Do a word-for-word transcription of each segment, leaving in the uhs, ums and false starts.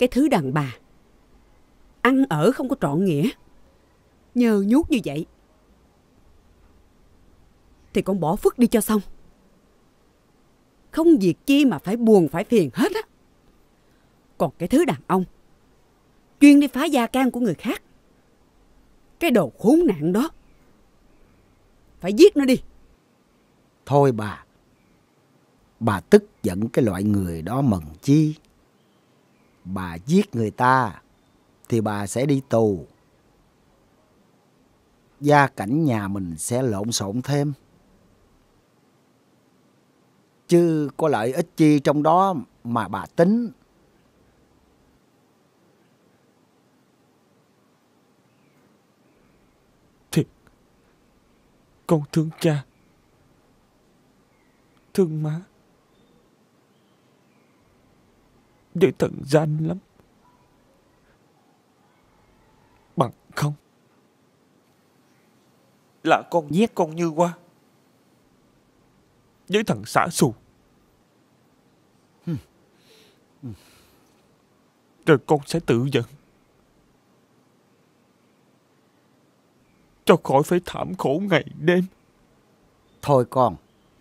Cái thứ đàn bà ăn ở không có trọn nghĩa, nhơ nhuốc như vậy thì con bỏ phức đi cho xong. Không việc chi mà phải buồn phải phiền hết á. Còn cái thứ đàn ông chuyên đi phá gia can của người khác, cái đồ khốn nạn đó, phải giết nó đi. Thôi bà, bà tức giận cái loại người đó mần chi. Bà giết người ta thì bà sẽ đi tù, gia cảnh nhà mình sẽ lộn xộn thêm. Chứ có lợi ích chi trong đó mà bà tính. Thiệt, con thương cha, thương má, với thằng Danh lắm. Bằng không là con nhét con Như qua với thằng xả xù, rồi con sẽ tự giận, cho khỏi phải thảm khổ ngày đêm. Thôi con,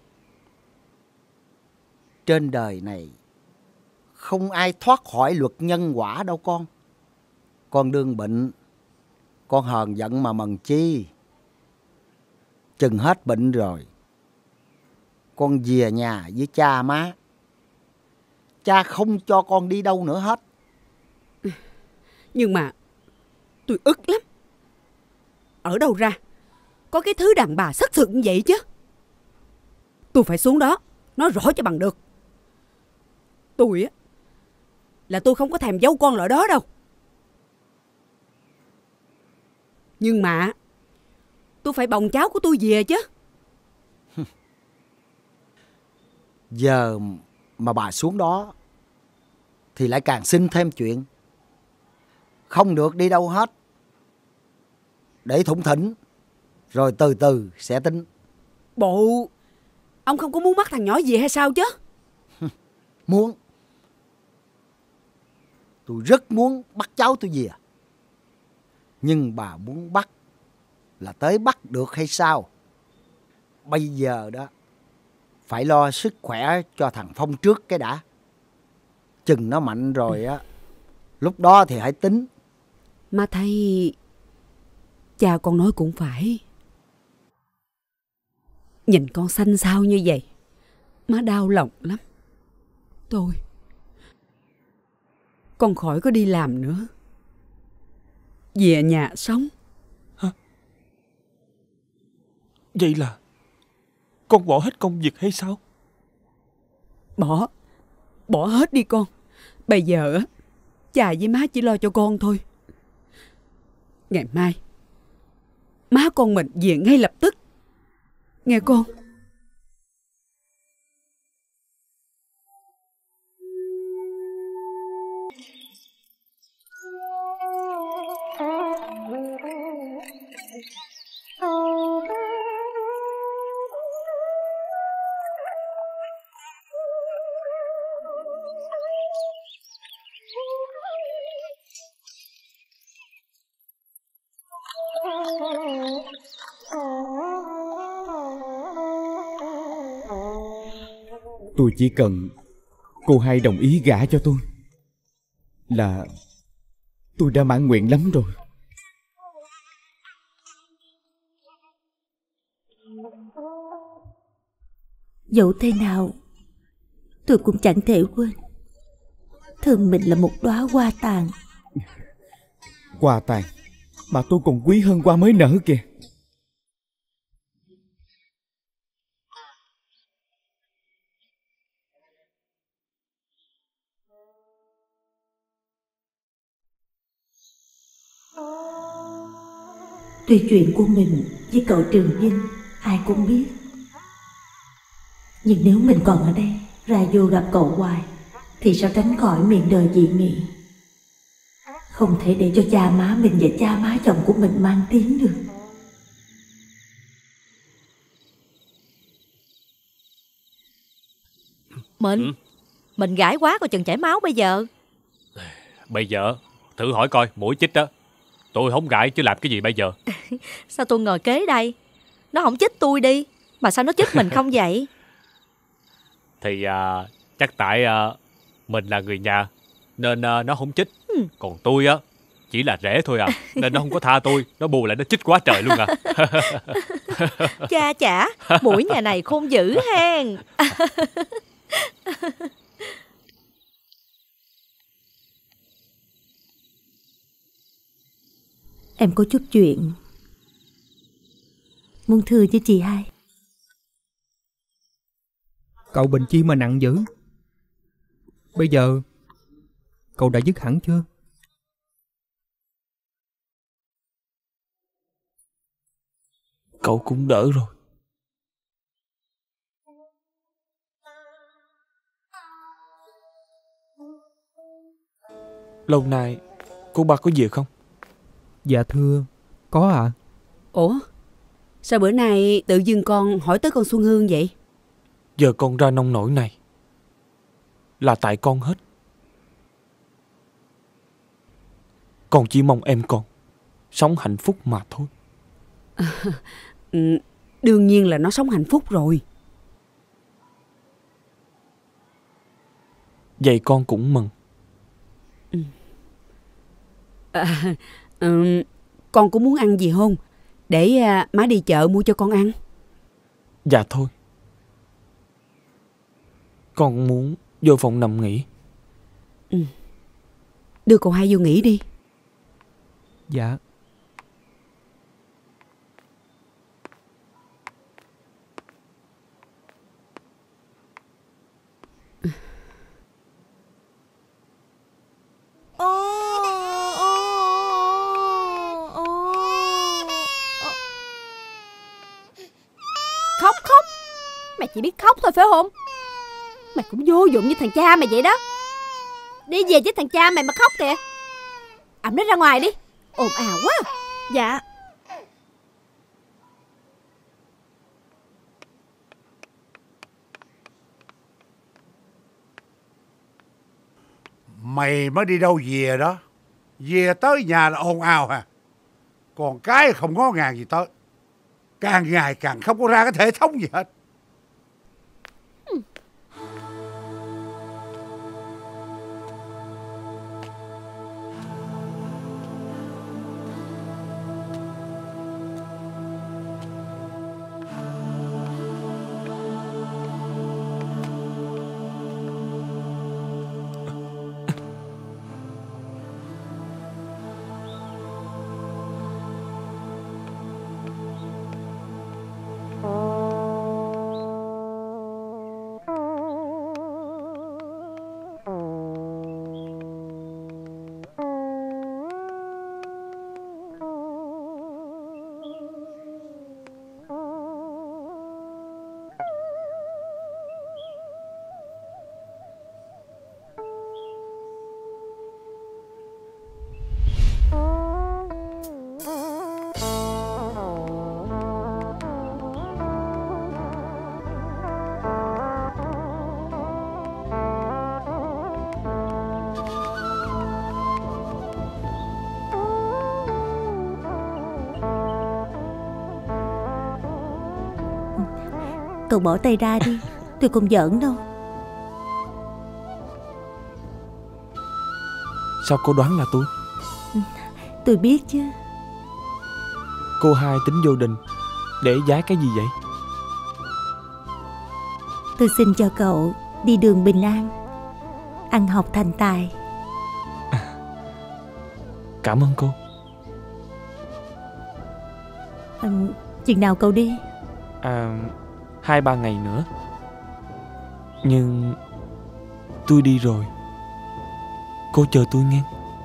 trên đời này không ai thoát khỏi luật nhân quả đâu con. Con đương bệnh, con hờn giận mà mần chi. Chừng hết bệnh rồi, con về nhà với cha má. Cha không cho con đi đâu nữa hết. Nhưng mà tôi ức lắm. Ở đâu ra có cái thứ đàn bà sất sực như vậy chứ. Tôi phải xuống đó nói rõ cho bằng được. Tôi á là tôi không có thèm giấu con loại đó đâu. Nhưng mà tôi phải bồng cháu của tôi về chứ. Giờ mà bà xuống đó thì lại càng sinh thêm chuyện. Không được đi đâu hết. Để thủng thỉnh, rồi từ từ sẽ tính. Bộ ông không có muốn bắt thằng nhỏ về hay sao chứ? Muốn. Tôi rất muốn bắt cháu tôi về. Nhưng bà muốn bắt là tới bắt được hay sao? Bây giờ đó phải lo sức khỏe cho thằng Phong trước cái đã. Chừng nó mạnh rồi á, lúc đó thì hãy tính. Má thấy cha con nói cũng phải. Nhìn con xanh xao như vậy, má đau lòng lắm. Tôi con khỏi có đi làm nữa, về nhà sống. Hả? Vậy là con bỏ hết công việc hay sao? Bỏ Bỏ hết đi con. Bây giờ á, cha với má chỉ lo cho con thôi. Ngày mai má con mình về ngay lập tức, nghe con. Tôi chỉ cần cô hai đồng ý gả cho tôi là tôi đã mãn nguyện lắm rồi. Dẫu thế nào tôi cũng chẳng thể quên thương mình là một đóa hoa tàn. Hoa tàn mà tôi còn quý hơn hoa mới nở kìa. Tuy chuyện của mình với cậu Trường Vinh ai cũng biết, nhưng nếu mình còn ở đây ra vô gặp cậu hoài thì sao tránh khỏi miệng đời dị nghị. Không thể để cho cha má mình và cha má chồng của mình mang tiếng được. Mình ừ. Mình gãi quá coi chừng chảy máu bây giờ. Bây giờ thử hỏi coi, mũi chích đó tôi không ngại chứ làm cái gì bây giờ? Sao tôi ngồi kế đây? Nó không chích tôi đi, mà sao nó chích mình không vậy? Thì à, chắc tại à, mình là người nhà nên à, nó không chích. ừ. Còn tôi á chỉ là rể thôi à, nên nó không có tha tôi. Nó bù lại nó chích quá trời luôn à. Cha chả, mũi nhà này khôn dữ hen. Em có chút chuyện muốn thưa với chị hai. Cậu bệnh chi mà nặng dữ? Bây giờ cậu đã dứt hẳn chưa? Cậu cũng đỡ rồi. Lâu nay cô ba có về không? Dạ thưa, có ạ. À? Ủa, sao bữa nay tự dưng con hỏi tới con Xuân Hương vậy? Giờ con ra nông nổi này là tại con hết. Con chỉ mong em con sống hạnh phúc mà thôi. À, ừ, đương nhiên là nó sống hạnh phúc rồi. Vậy con cũng mừng. Ừ. À, ừ, con cũng muốn ăn gì không? Để à, má đi chợ mua cho con ăn. Dạ thôi. Con muốn vô phòng nằm nghỉ. Ừ. Đưa cậu hai vô nghỉ đi. Dạ. Khóc khóc. Mày chỉ biết khóc thôi phải không? Mày cũng vô dụng như thằng cha mày vậy đó. Đi về với thằng cha mày mà khóc kìa. Ẵm nó ra ngoài đi, ồn ào quá. Dạ. Mày mới đi đâu về đó? Về tới nhà là ồn ào hả? Còn cái không ngó ngàng gì tới. Càng ngày càng không có ra cái hệ thống gì hết. Cậu bỏ tay ra đi, tôi không giỡn đâu. Sao cô đoán là tôi? Tôi biết chứ. Cô hai tính vô đình để giá cái gì vậy? Tôi xin cho cậu đi đường bình an, ăn học thành tài. À, cảm ơn cô. À, chừng nào cậu đi? À, hai ba ngày nữa. Nhưng tôi đi rồi, cô chờ tôi nghe.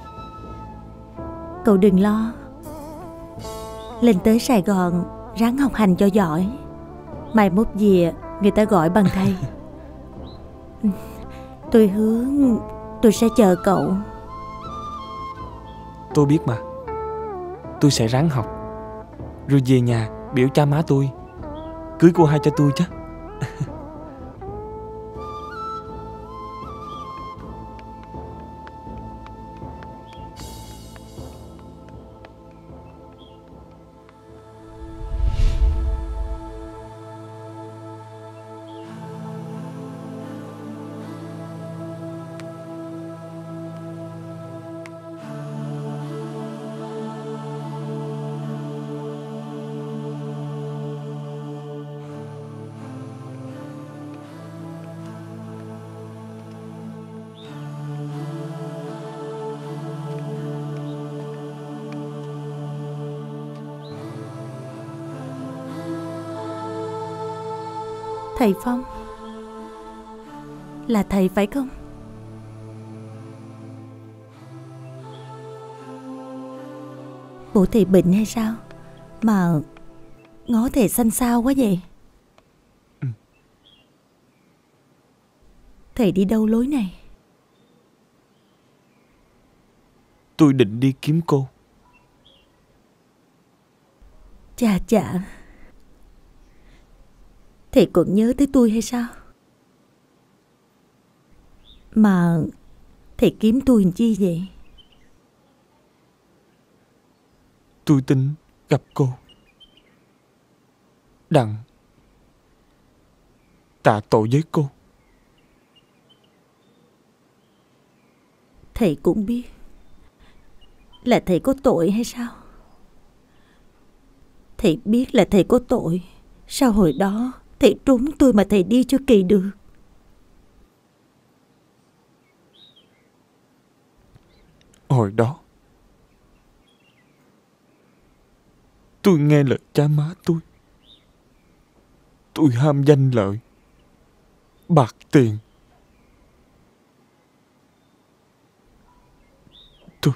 Cậu đừng lo. Lên tới Sài Gòn ráng học hành cho giỏi. Mai mốt về người ta gọi bằng thầy. Tôi hứa tôi sẽ chờ cậu. Tôi biết mà. Tôi sẽ ráng học, rồi về nhà biểu cha má tôi cưới cô hai cho tôi chứ. Thầy Phong, là thầy phải không? Bộ thầy bệnh hay sao mà ngó thầy xanh xao quá vậy? Ừ. Thầy đi đâu lối này? Tôi định đi kiếm cô. Chà chà, thầy còn nhớ tới tôi hay sao? Mà thầy kiếm tôi làm chi vậy? Tôi tính gặp cô, đặng tạ tội với cô. Thầy cũng biết là thầy có tội hay sao? Thầy biết là thầy có tội, sao hồi đó thầy trốn tôi mà thầy đi cho kỳ được? Hồi đó tôi nghe lời cha má tôi. Tôi ham danh lợi, bạc tiền. Tôi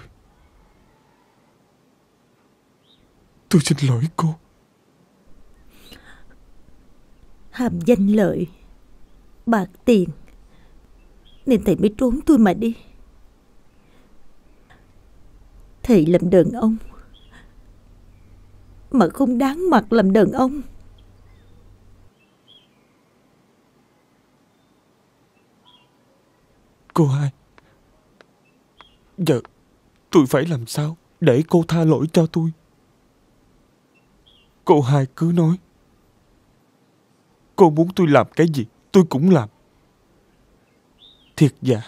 Tôi xin lỗi cô. Ham danh lợi, bạc tiền, nên thầy mới trốn tôi mà đi. Thầy làm đàn ông mà không đáng mặt làm đàn ông. Cô hai, giờ tôi phải làm sao để cô tha lỗi cho tôi? Cô hai cứ nói. Cô muốn tôi làm cái gì tôi cũng làm. Thiệt dạ,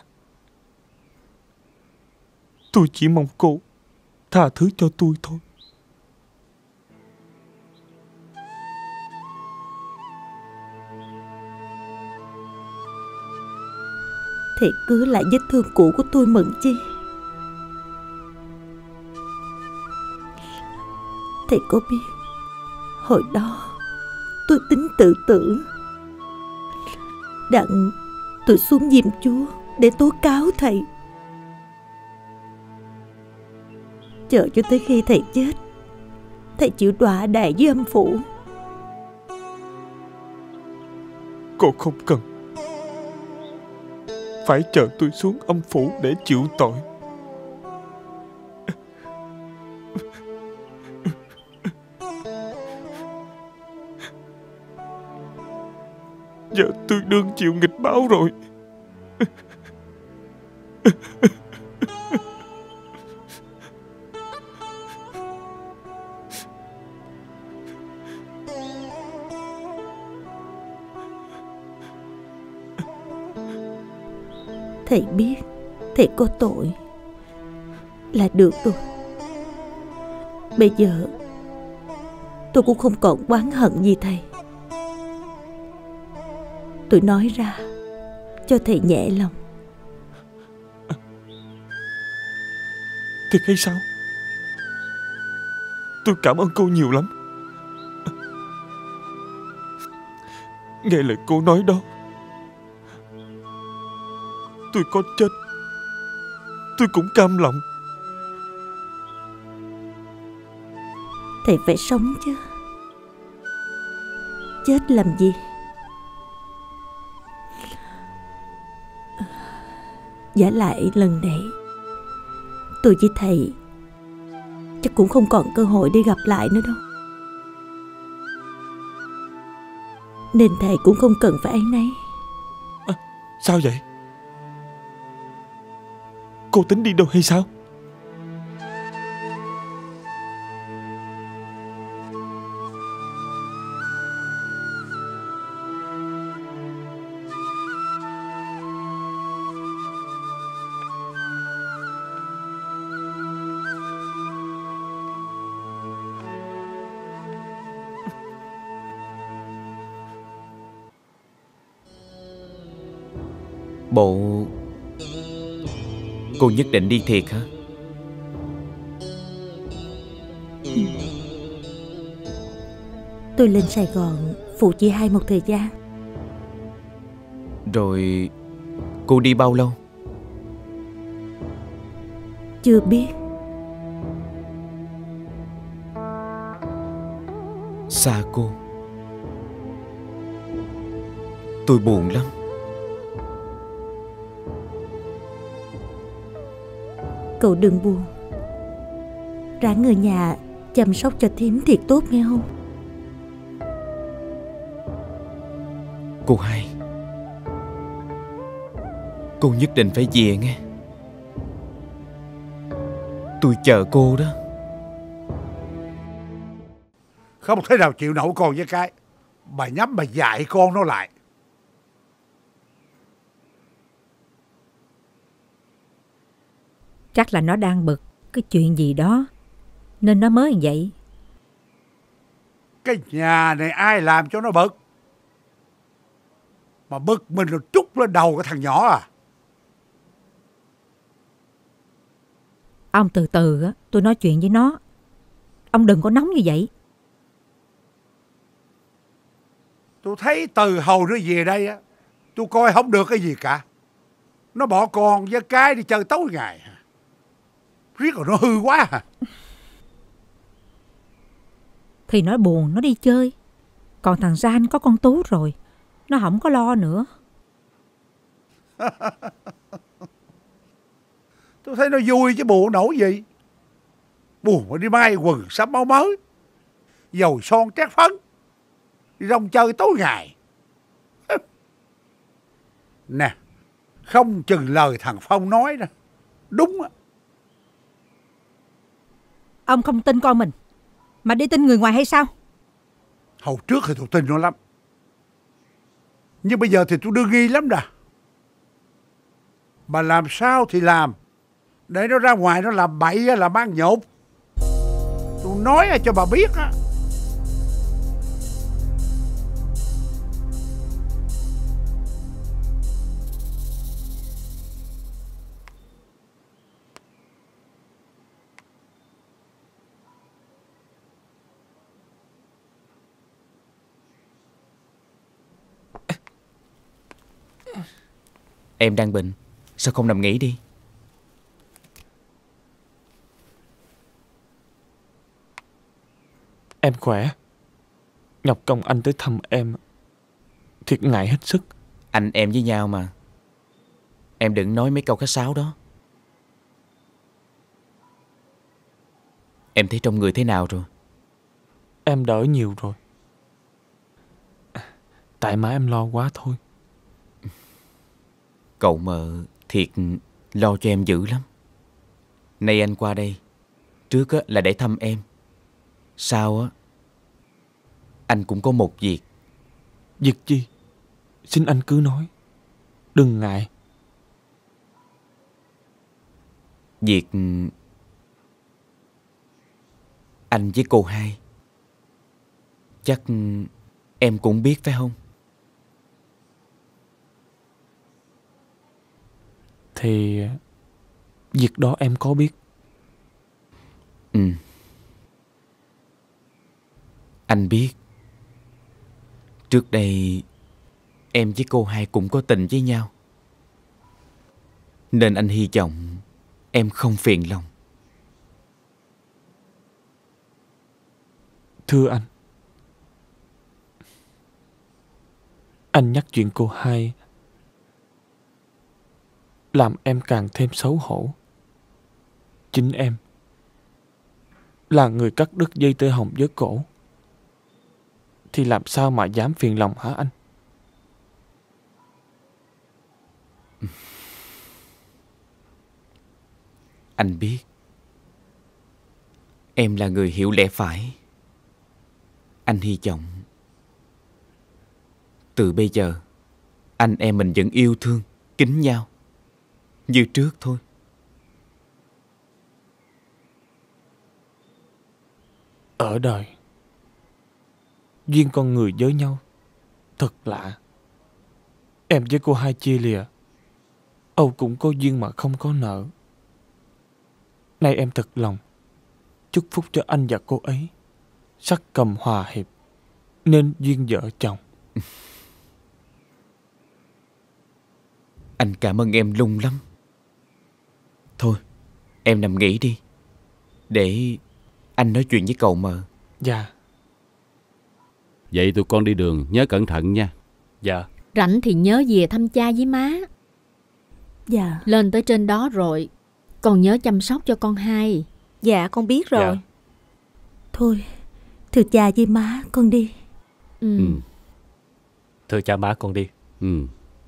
tôi chỉ mong cô tha thứ cho tôi thôi. Thầy cứ lại vết thương cũ của tôi mừng chi? Thầy có biết hồi đó tôi tính tự tử, đặng tôi xuống Diêm Chúa để tố cáo thầy, chờ cho tới khi thầy chết, thầy chịu đọa đày với âm phủ. Cô không cần phải chờ tôi xuống âm phủ để chịu tội. Giờ tôi đương chịu nghịch báo rồi. Thầy biết thầy có tội là được rồi. Bây giờ tôi cũng không còn oán hận gì thầy. Tôi nói ra cho thầy nhẹ lòng. Thiệt hay sao? Tôi cảm ơn cô nhiều lắm. Nghe lời cô nói đó, tôi có chết tôi cũng cam lòng. Thầy phải sống chứ. Chết làm gì? Giả lại lần này tôi với thầy chắc cũng không còn cơ hội để gặp lại nữa đâu, nên thầy cũng không cần phải áy náy. À, sao vậy? Cô tính đi đâu hay sao? Bộ cô nhất định đi thiệt hả? Tôi lên Sài Gòn phụ chị hai một thời gian, Rồi cô đi bao lâu? Chưa biết. Xa cô, tôi buồn lắm. Cậu đừng buồn. Ráng người nhà chăm sóc cho thím thiệt tốt nghe không? Cô hai, cô nhất định phải về nghe. Tôi chờ cô đó. Không thể nào chịu nổi con với cái. Bà nhắm bà dạy con nó lại. Chắc là nó đang bực cái chuyện gì đó nên nó mới như vậy. Cái nhà này ai làm cho nó bực? Mà bực mình rồi trút lên đầu cái thằng nhỏ à? Ông từ từ á, tôi nói chuyện với nó. Ông đừng có nóng như vậy. Tôi thấy từ hồi nó về đây á, tôi coi không được cái gì cả. Nó bỏ con với cái đi chơi tối ngày. Riết rồi nó hư quá à. Thì nó buồn nó đi chơi. Còn thằng Gian có con Tú rồi, nó không có lo nữa. Tôi thấy nó vui chứ buồn nổi gì. Buồn mà đi may quần sắm áo mới, dầu son trát phấn, đi rong chơi tối ngày. Nè, không chừng lời thằng Phong nói nè, đúng á. Ông không tin con mình mà đi tin người ngoài hay sao? Hồi trước thì tôi tin nó lắm, nhưng bây giờ thì tôi đưa nghi lắm đà. Mà làm sao thì làm, để nó ra ngoài nó làm bậy làm ăn nhột. Tôi nói cho bà biết á. Em đang bệnh, sao không nằm nghỉ đi? Em khỏe. Nhọc công anh tới thăm em, thiệt ngại hết sức. Anh em với nhau mà. Em đừng nói mấy câu khách sáo đó. Em thấy trong người thế nào rồi? Em đỡ nhiều rồi. Tại má em lo quá thôi. Cậu mợ thiệt lo cho em dữ lắm. Nay anh qua đây, trước là để thăm em, sau á anh cũng có một việc. Việc gì? Xin anh cứ nói, đừng ngại. Việc anh với cô hai. Chắc em cũng biết phải không? Thì việc đó em có biết. Ừ. Anh biết. Trước đây em với cô hai cũng có tình với nhau, nên anh hy vọng em không phiền lòng. Thưa anh, anh nhắc chuyện cô hai làm em càng thêm xấu hổ. Chính em là người cắt đứt dây tơ hồng với cổ, thì làm sao mà dám phiền lòng hả anh? Anh biết em là người hiểu lẽ phải. Anh hy vọng từ bây giờ anh em mình vẫn yêu thương, kính nhau như trước thôi. Ở đời, duyên con người với nhau thật lạ. Em với cô hai chia lìa, Âu cũng có duyên mà không có nợ. Nay em thật lòng chúc phúc cho anh và cô ấy sắc cầm hòa hiệp, nên duyên vợ chồng. Anh cảm ơn em lung lắm. Thôi, em nằm nghỉ đi, để anh nói chuyện với cậu Mờ. Dạ. Vậy tụi con đi đường nhớ cẩn thận nha. Dạ. Rảnh thì nhớ về thăm cha với má. Dạ. Lên tới trên đó rồi, con nhớ chăm sóc cho con hai. Dạ con biết rồi. Dạ. Thôi, thưa cha với má, con đi. Ừ. Ừ. Thưa cha má, con đi. Ừ.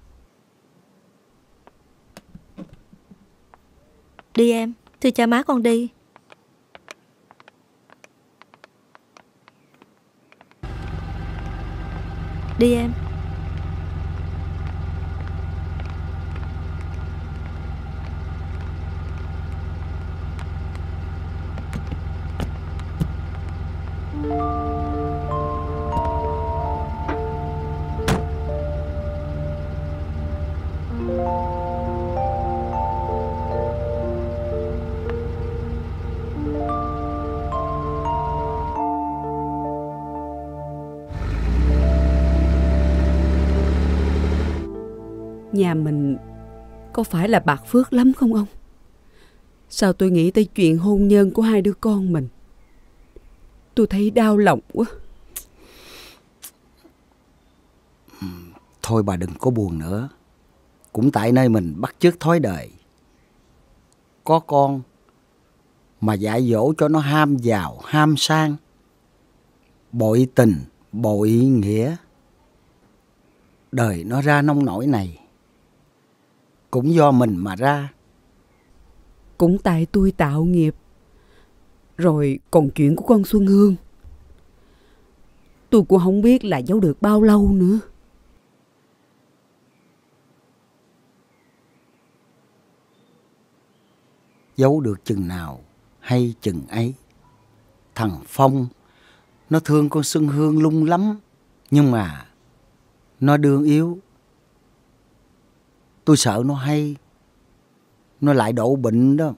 Đi em. Thưa cha má con đi. Đi em. Nhà mình có phải là bạc phước lắm không ông? Sao tôi nghĩ tới chuyện hôn nhân của hai đứa con mình, tôi thấy đau lòng quá. Thôi bà đừng có buồn nữa. Cũng tại nơi mình bắt chước thói đời. Có con mà dạy dỗ cho nó ham giàu, ham sang, bội tình, bội nghĩa. Đời nó ra nông nổi này cũng do mình mà ra. Cũng tại tôi tạo nghiệp. Rồi còn chuyện của con Xuân Hương, tôi cũng không biết là giấu được bao lâu nữa. Giấu được chừng nào hay chừng ấy. Thằng Phong nó thương con Xuân Hương lung lắm, nhưng mà nó đương yếu. Tôi sợ nó hay, nó lại đổ bệnh đó.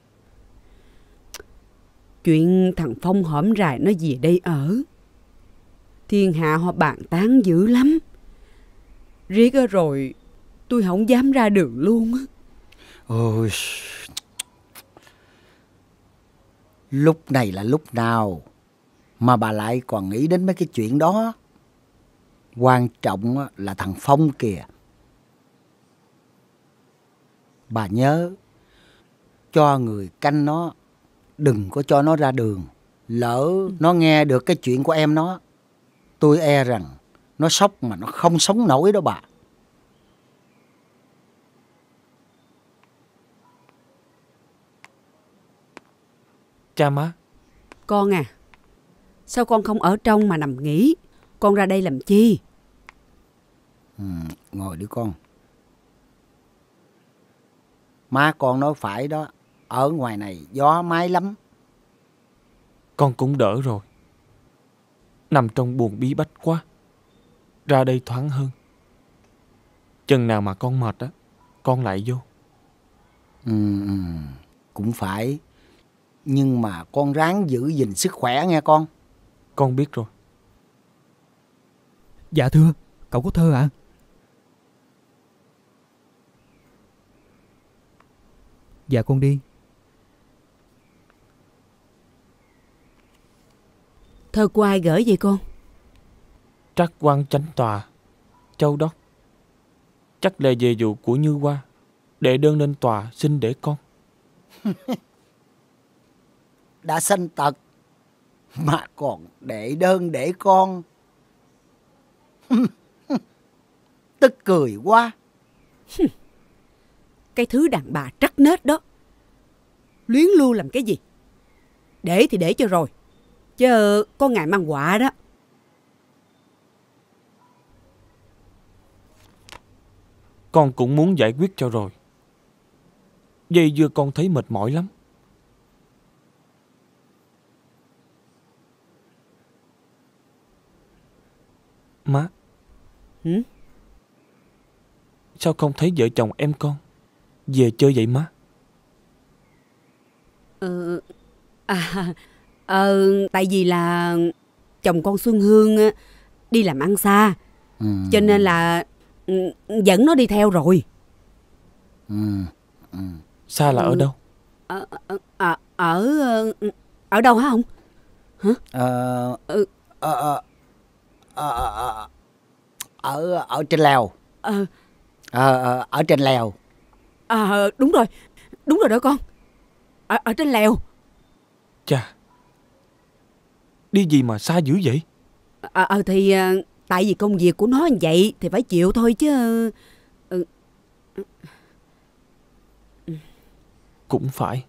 Chuyện thằng Phong hổm rày nó về đây ở, thiên hạ họ bàn tán dữ lắm. Riết rồi tôi không dám ra đường luôn á. Ôi, lúc này là lúc nào mà bà lại còn nghĩ đến mấy cái chuyện đó? Quan trọng là thằng Phong kìa. Bà nhớ cho người canh nó, đừng có cho nó ra đường. Lỡ nó nghe được cái chuyện của em nó, tôi e rằng nó sốc mà nó không sống nổi đó bà. Cha má. Con à, sao con không ở trong mà nằm nghỉ? Con ra đây làm chi? Ừ, ngồi đi con. Má con nói phải đó, ở ngoài này gió mái lắm. Con cũng đỡ rồi. Nằm trong buồng bí bách quá, ra đây thoáng hơn. Chừng nào mà con mệt á, con lại vô. Ừ, ừ, cũng phải. Nhưng mà con ráng giữ gìn sức khỏe nghe con. Con biết rồi. Dạ thưa, cậu có thơ ạ? À? Dạ con đi. Thơ của ai gửi vậy con? Trắc quan chánh tòa, Châu Đốc. Chắc là về vụ của Như Hoa, để đơn lên tòa xin để con. Đã sanh tật mà còn để đơn để con. Tức cười quá. Cái thứ đàn bà trắc nết đó, luyến lưu làm cái gì? Để thì để cho rồi, chứ có ngày mang họa đó. Con cũng muốn giải quyết cho rồi. Dây dưa con thấy mệt mỏi lắm. Má. Hử? Sao không thấy vợ chồng em con về chơi vậy má? Ừ, à, ờ, tại vì là chồng con Xuân Hương đi làm ăn xa, ừ. cho nên là dẫn nó đi theo rồi. Ừ. Ừ. Xa là ở đâu? Ở ở ở, ở đâu hả ông? Hả? Ờ, ừ. ờ, ờ, ờ, ở ở trên lèo. Ờ. Ờ, ở trên lèo. À, đúng rồi, đúng rồi đó con. Ở, ở trên lèo. Chà, đi gì mà xa dữ vậy? Ờ à, thì à, tại vì công việc của nó như vậy thì phải chịu thôi chứ. Ừ. Cũng phải.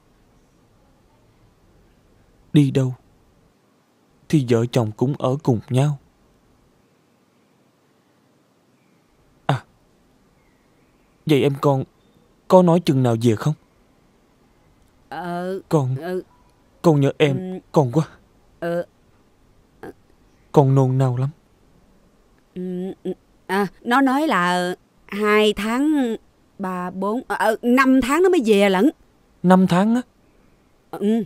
Đi đâu thì vợ chồng cũng ở cùng nhau. À, vậy em con có nói chừng nào về không? Ờ, Con ờ, Con nhớ em ừ, con quá. ờ, Con nôn nao lắm. À, nó nói là hai tháng, ba, bốn, ờ, năm tháng nó mới về lận. Năm tháng á? Ừ.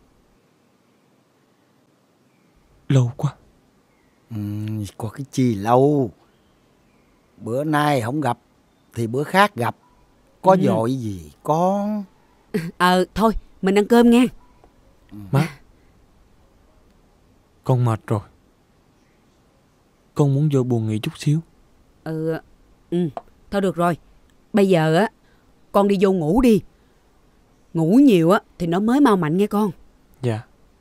Lâu quá. Ừ, có cái chi lâu. Bữa nay không gặp thì bữa khác gặp. Có Ừ. vội gì con. Ờ, thôi mình ăn cơm nghe. Má, con mệt rồi. Con muốn vô buồng nghỉ chút xíu. Ừ, ừ, thôi được rồi. Bây giờ á, con đi vô ngủ đi. Ngủ nhiều á thì nó mới mau mạnh nghe con. Dạ.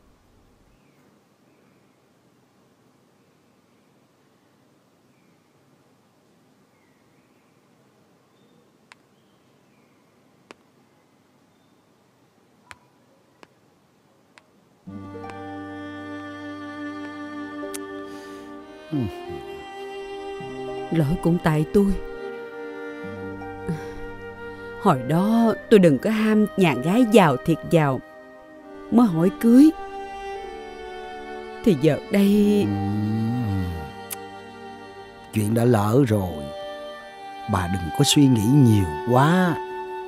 Ừ. Lỗi cũng tại tôi. Hồi đó tôi đừng có ham nhà gái giàu thiệt giàu mới hỏi cưới. Thì giờ đây... Ừ. Chuyện đã lỡ rồi. Bà đừng có suy nghĩ nhiều quá.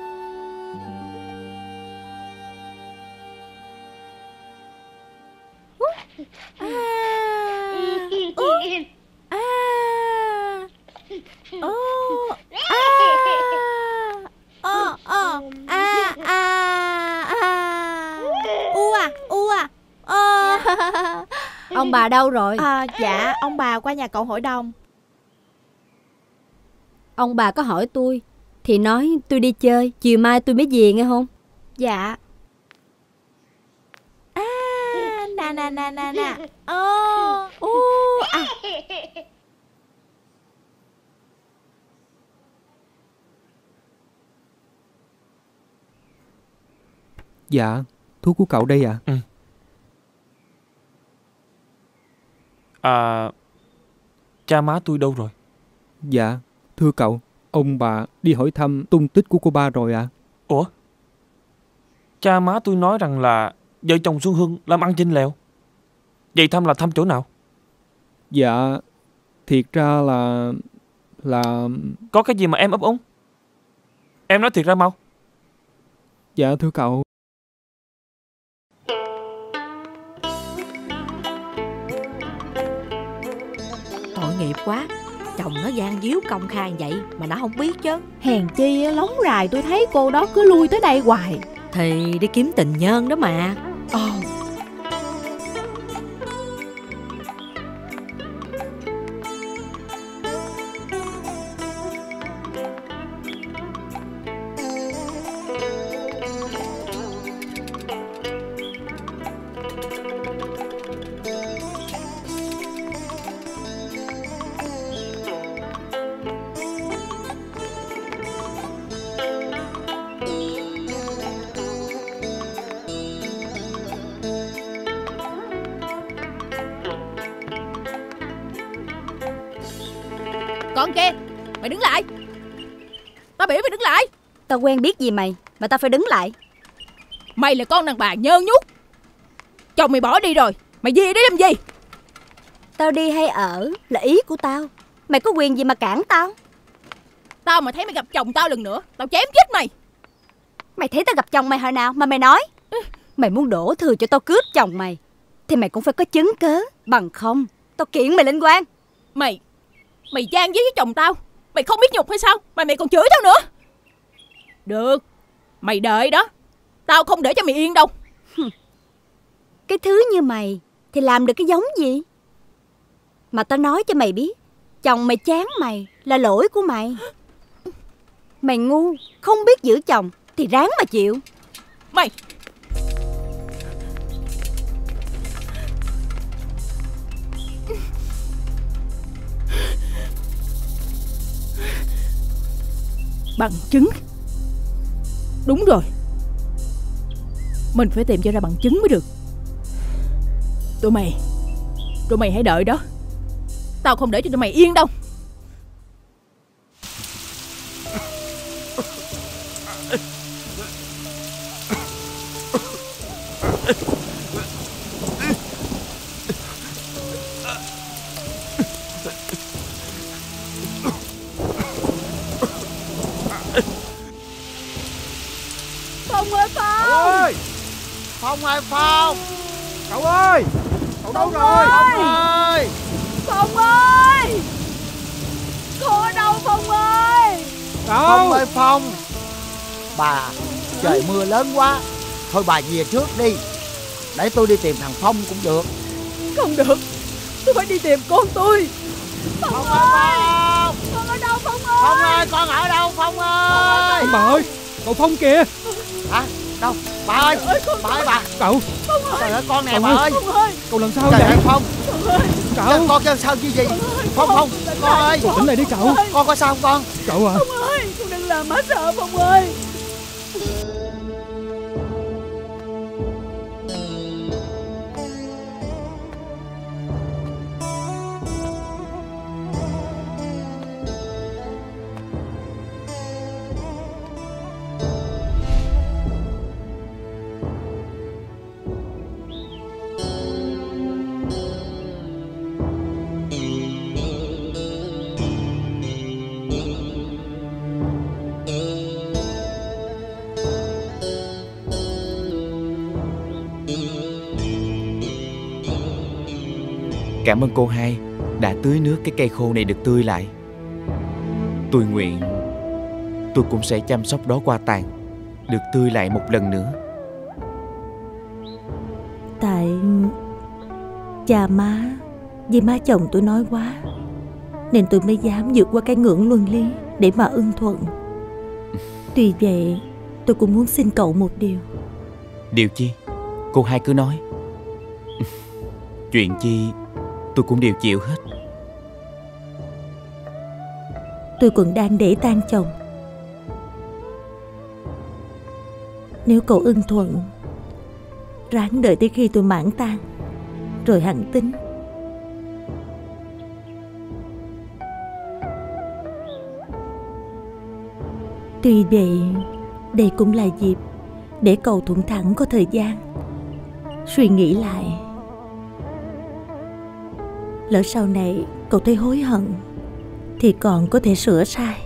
Ông bà đâu rồi? À, dạ, ông bà qua nhà cậu hội đồng. Ông bà có hỏi tôi thì nói tôi đi chơi, chiều mai tôi mới về nghe không? Dạ. À, nè nè nè nè nè. Ô, ô, à. Dạ, thuốc của cậu đây ạ. Ừ. À, cha má tôi đâu rồi? Dạ, thưa cậu, ông bà đi hỏi thăm tung tích của cô ba rồi ạ. À. Ủa? Cha má tôi nói rằng là vợ chồng Xuân Hương làm ăn trên lèo. Vậy thăm là thăm chỗ nào? Dạ, thiệt ra là... là... Có cái gì mà em ấp úng? Em nói thiệt ra mau. Dạ thưa cậu. Tội nghiệp quá. Chồng nó gian díu công khai vậy mà nó không biết chứ. Hèn chi lóng rài tôi thấy cô đó cứ lui tới đây hoài. Thì đi kiếm tình nhân đó mà. Ờ. Con kia, mày đứng lại. Tao biểu mày đứng lại. Tao quen biết gì mày mà tao phải đứng lại. Mày là con đàn bà nhơ nhút. Chồng mày bỏ đi rồi, mày về đấy làm gì? Tao đi hay ở là ý của tao. Mày có quyền gì mà cản tao? Tao mà thấy mày gặp chồng tao lần nữa, tao chém chết mày. Mày thấy tao gặp chồng mày hồi nào mà mày nói? Mày muốn đổ thừa cho tao cướp chồng mày thì mày cũng phải có chứng cớ. Bằng không tao kiện mày lên quan. Mày Mày gian díu với chồng tao. Mày không biết nhục hay sao mà mày còn chửi tao nữa? Được, mày đợi đó. Tao không để cho mày yên đâu. Cái thứ như mày thì làm được cái giống gì? Mà tao nói cho mày biết, chồng mày chán mày là lỗi của mày. Mày ngu, không biết giữ chồng thì ráng mà chịu. Mày bằng chứng. Đúng rồi, mình phải tìm cho ra bằng chứng mới được. Tụi mày Tụi mày hãy đợi đó. Tao không để cho tụi mày yên đâu. Phong ơi, Phong ơi, Phong ơi, Phong. Cậu ơi, cậu đâu rồi? Phong ơi, Phong ơi, cô ở đâu Phong ơi? Phong ơi, Phong. Bà, trời mưa lớn quá, thôi bà về trước đi, để tôi đi tìm thằng Phong cũng được. Không được, tôi phải đi tìm con tôi. Phong, Phong ơi, ơi, Phong. Con ở đâu Phong ơi? Phong ơi, con ở đâu Phong ơi? Bà ơi, cậu Phong kìa. Hả? Đâu? Bà ơi, bà ơi bà. Cậu. Trời ơi, con nè Phong bà ơi. ơi. Cậu làm sao Trời vậy? ơi, Phong. Cậu. Con cho sao như gì? Phong, Phong, con ơi. Tỉnh lại đi cậu. Con có sao không con? Cậu à. Phong ơi, con đừng làm má sợ Phong ơi. Cảm ơn cô hai đã tưới nước cái cây khô này được tươi lại. Tôi nguyện tôi cũng sẽ chăm sóc đó qua tàn được tươi lại một lần nữa. Tại cha má với má chồng tôi nói quá, nên tôi mới dám vượt qua cái ngưỡng luân lý để mà ưng thuận. Tuy vậy, tôi cũng muốn xin cậu một điều. Điều chi? Cô hai cứ nói. Chuyện chi tôi cũng đều chịu hết. Tôi còn đang để tang chồng. Nếu cậu ưng thuận, ráng đợi tới khi tôi mãn tang rồi hẳn tính. Tuy vậy, đây cũng là dịp để cậu thuận thẳng có thời gian suy nghĩ lại. Lỡ sau này cậu thấy hối hận thì còn có thể sửa sai.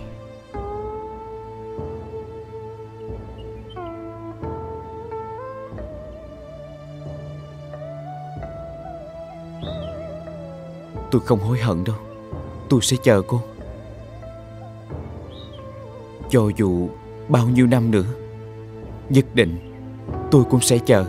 Tôi không hối hận đâu. Tôi sẽ chờ cô. Cho dù bao nhiêu năm nữa, nhất định tôi cũng sẽ chờ.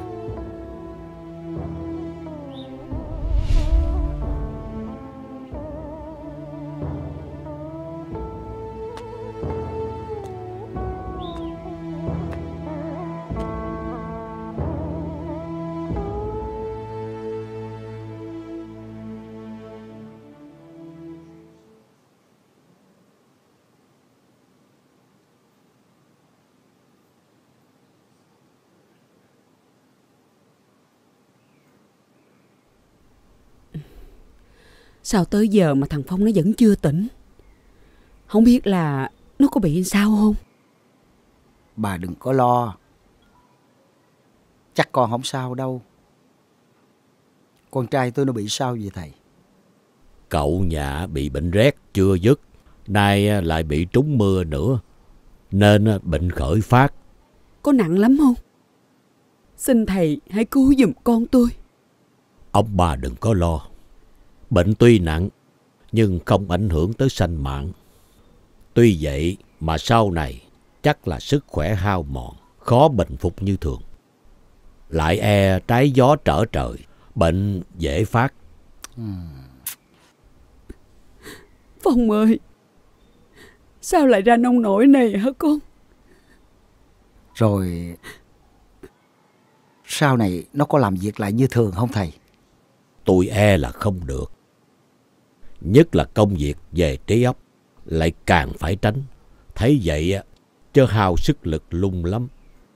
Sao tới giờ mà thằng Phong nó vẫn chưa tỉnh? Không biết là nó có bị sao không? Bà đừng có lo, chắc con không sao đâu. Con trai tôi nó bị sao vậy thầy? Cậu Nhạ bị bệnh rét chưa dứt, nay lại bị trúng mưa nữa, nên bệnh khởi phát. Có nặng lắm không? Xin thầy hãy cứu giùm con tôi. Ông bà đừng có lo. Bệnh tuy nặng nhưng không ảnh hưởng tới sanh mạng. Tuy vậy mà sau này chắc là sức khỏe hao mòn, khó bình phục như thường. Lại e trái gió trở trời, bệnh dễ phát. Phong ơi, sao lại ra nông nổi này hả con? Rồi sau này nó có làm việc lại như thường không thầy? Tôi e là không được. Nhất là công việc về trí óc lại càng phải tránh. Thấy vậy chớ hao sức lực lung lắm.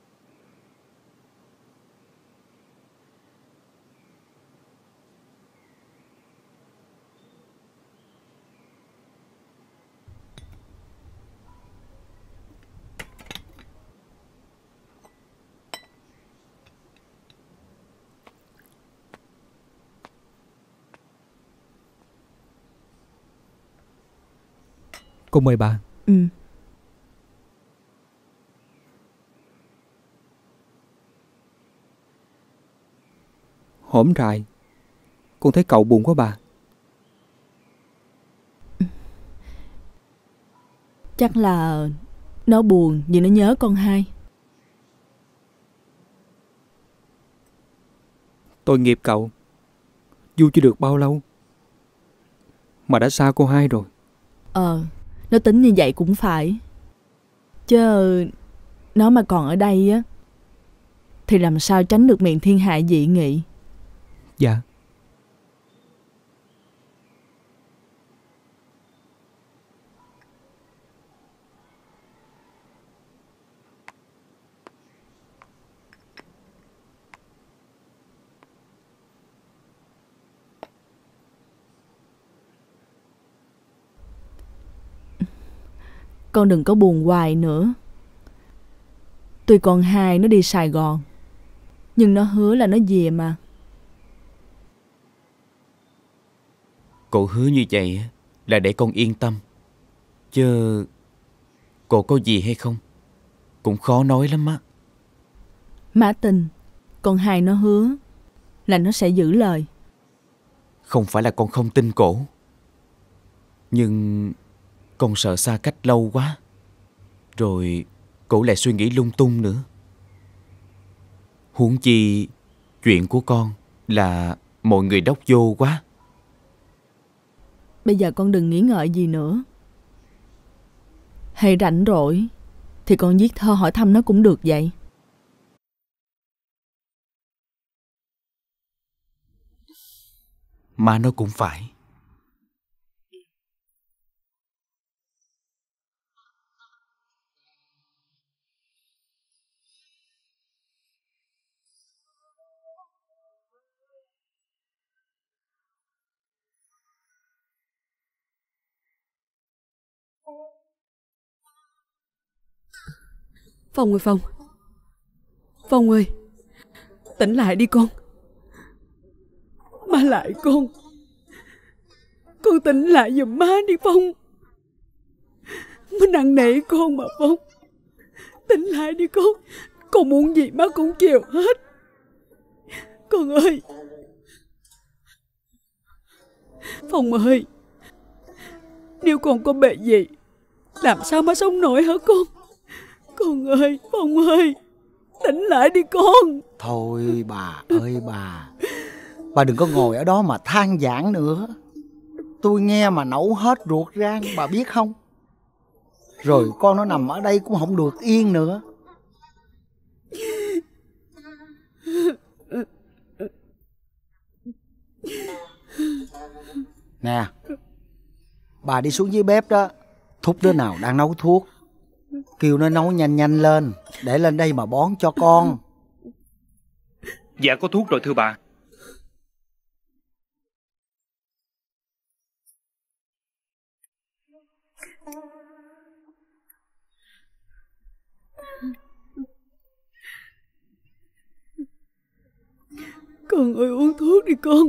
Cô mời bà. Ừ. Hổm rày, con thấy cậu buồn quá bà. Chắc là nó buồn vì nó nhớ con hai. Tội nghiệp cậu, vui chưa được bao lâu mà đã xa cô hai rồi. Ờ, nó tính như vậy cũng phải. Chứ nó mà còn ở đây á thì làm sao tránh được miệng thiên hạ dị nghị. Dạ. Con đừng có buồn hoài nữa. Tuy con hai nó đi Sài Gòn, nhưng nó hứa là nó về mà. Cô hứa như vậy là để con yên tâm. Chứ cô có gì hay không cũng khó nói lắm á. Má tin con hai nó hứa là nó sẽ giữ lời. Không phải là con không tin cổ, nhưng con sợ xa cách lâu quá, rồi cổ lại suy nghĩ lung tung nữa. Huống chi chuyện của con là mọi người đốc vô quá. Bây giờ con đừng nghĩ ngợi gì nữa. Hay rảnh rỗi thì con viết thơ hỏi thăm nó cũng được vậy. Mà nó cũng phải. Phong ơi Phong, Phong ơi, tỉnh lại đi con. Má lại con, con tỉnh lại giùm má đi Phong. Má năn nỉ con mà Phong. Tỉnh lại đi con, con muốn gì má cũng chiều hết. Con ơi, Phong ơi, nếu con có bệ gì, làm sao mà sống nổi hả con? Con ơi, Phong ơi, tỉnh lại đi con. Thôi bà ơi bà, bà đừng có ngồi ở đó mà than vãn nữa. Tôi nghe mà nấu hết ruột gan, bà biết không? Rồi con nó nằm ở đây cũng không được yên nữa. Nè, bà đi xuống dưới bếp đó, thúc đứa nào đang nấu thuốc, kêu nó nấu nhanh nhanh lên, để lên đây mà bón cho con. Dạ có thuốc rồi thưa bà. Con ơi, uống thuốc đi con.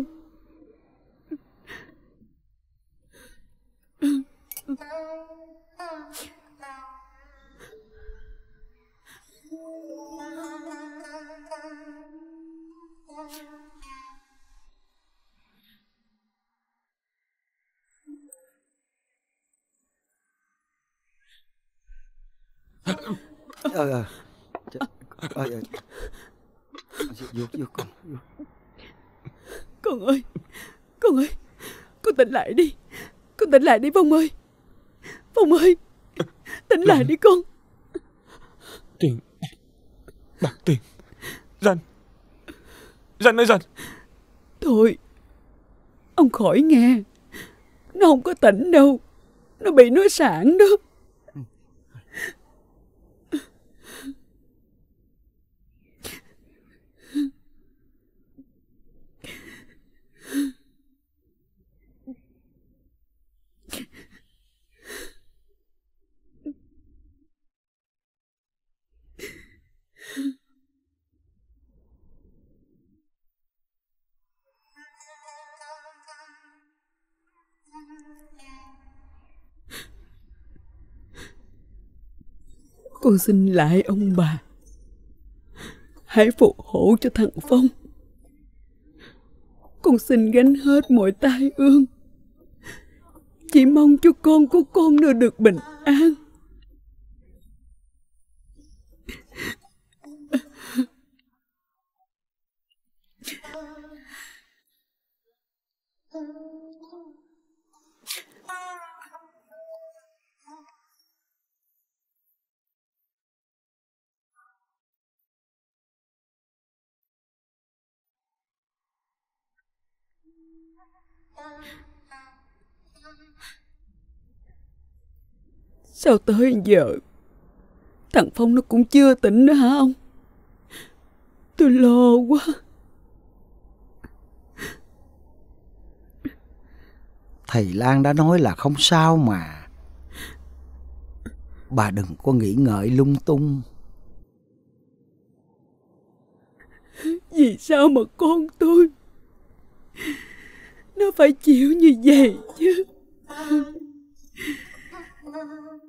Ờ ờ. Ờ ờ. Vô vô con. Con ơi, con ơi, con tỉnh lại đi, con tỉnh lại đi Phong ơi, Phong ơi, tỉnh lại đi con. Tiền, bạc tiền, Ranh, Ranh ơi Ranh. Thôi, ông khỏi nghe, nó không có tỉnh đâu, nó bị nói sản đó. Con xin lại ông bà, hãy phù hộ cho thằng Phong. Con xin gánh hết mọi tai ương, chỉ mong cho con của con nó được bình an. Sao tới giờ thằng Phong nó cũng chưa tỉnh nữa hả ông? Tôi lo quá. Thầy Lan đã nói là không sao mà. Bà đừng có nghĩ ngợi lung tung. Vì sao mà con tôi nó phải chịu như vậy chứ?